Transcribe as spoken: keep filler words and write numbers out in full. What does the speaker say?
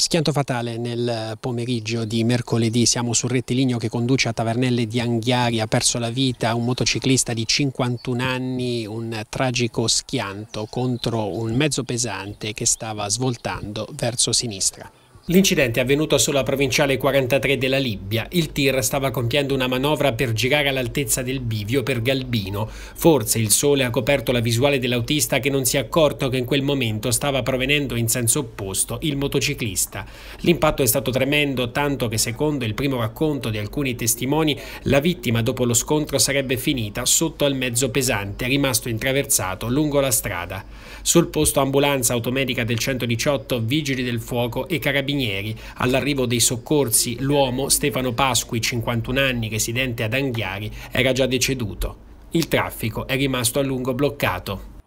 Schianto fatale nel pomeriggio di mercoledì, siamo sul rettilineo che conduce a Tavernelle di Anghiari, ha perso la vita un motociclista di cinquantuno anni, un tragico schianto contro un mezzo pesante che stava svoltando verso sinistra. L'incidente è avvenuto sulla provinciale quarantatré della Libbia. Il tir stava compiendo una manovra per girare all'altezza del bivio per Galbino. Forse il sole ha coperto la visuale dell'autista che non si è accorto che in quel momento stava provenendo in senso opposto il motociclista. L'impatto è stato tremendo, tanto che secondo il primo racconto di alcuni testimoni la vittima dopo lo scontro sarebbe finita sotto al mezzo pesante, rimasto intraversato lungo la strada. Sul posto ambulanza automedica del centodiciotto, vigili del fuoco e carabinieri. All'arrivo dei soccorsi l'uomo Stefano Pasqui, cinquantuno anni, residente ad Anghiari, era già deceduto. Il traffico è rimasto a lungo bloccato.